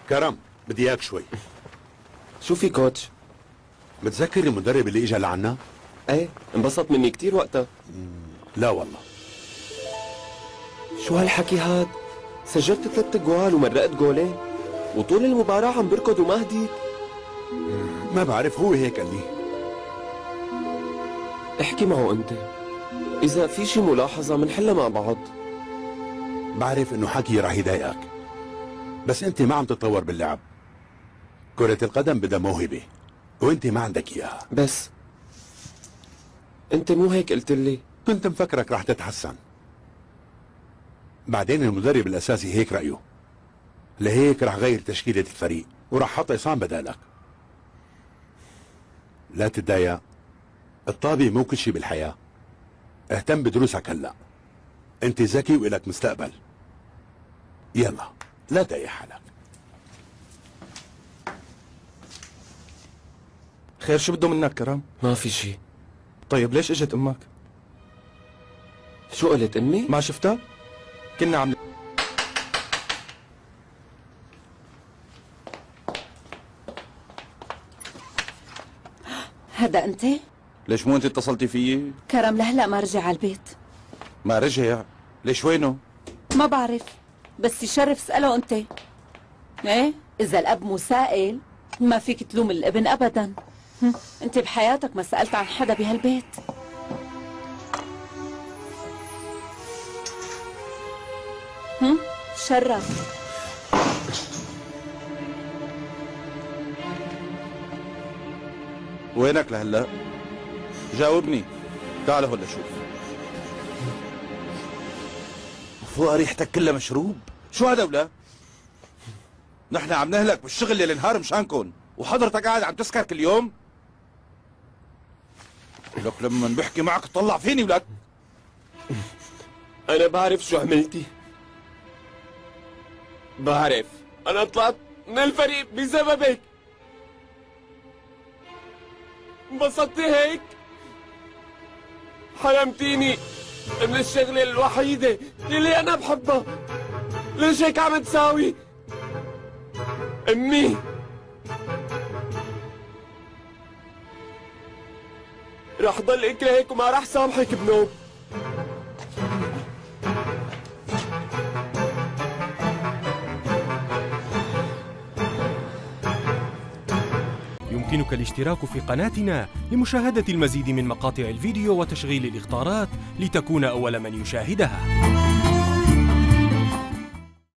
كرم، بدي اياك شوي. شو في كوتش؟ متذكر المدرب اللي اجى لعنا؟ ايه، انبسط مني كتير وقتها. لا والله. شو هالحكي هاد؟ سجلت 3 جوال ومرقت جولين وطول المباراة عم بركض وما هديت. ما بعرف، هو هيك قال لي. احكي معه انت، اذا في شي ملاحظة منحلها مع بعض. بعرف انه حكي رح يضايقك، بس انت ما عم تتطور باللعب. كرة القدم بدها موهبة وانت ما عندك اياها. بس انت مو هيك قلت لي؟ كنت مفكرك رح تتحسن. بعدين المدرب الاساسي هيك رأيه، لهيك رح غير تشكيلة الفريق ورح حط عصام بدالك. لا تتضايق، الطابة مو كل شي بالحياة. اهتم بدروسك هلا، انت ذكي وإلك مستقبل. يلا لا تضايق حالك. خير، شو بده منك كرم؟ ما في شي. طيب ليش اجت امك؟ شو قلت امي؟ ما شفتها؟ كنا عم هذا انت؟ ليش مو انت اتصلتي فيي؟ كرم لهلا ما رجع على البيت. ما رجع؟ ليش وينه؟ ما بعرف، بس يشرف اسأله انت. ايه، اذا الاب مو سائل ما فيك تلوم الابن ابدا. انت بحياتك ما سألت عن حدا بهالبيت. شرف. وينك لهلا؟ جاوبني. تعال هلا شوف. فوق ريحتك كلها مشروب. شو هذا ولا؟ نحن عم نهلك بالشغل ليل نهار مشانكن، وحضرتك قاعد عم تسكر كل يوم؟ لك لما بحكي معك تطلع فيني ولك. انا بعرف شو عملتي. بعرف انا طلعت من الفريق بسببك. انبسطتي هيك؟ حرمتيني من الشغلة الوحيدة اللي انا بحبها. ليش هيك عم تساوي؟ امي، رح ضل اكرهك وما رح سامحك بنوم. يمكنك الاشتراك في قناتنا لمشاهدة المزيد من مقاطع الفيديو وتشغيل الإخطارات لتكون أول من يشاهدها.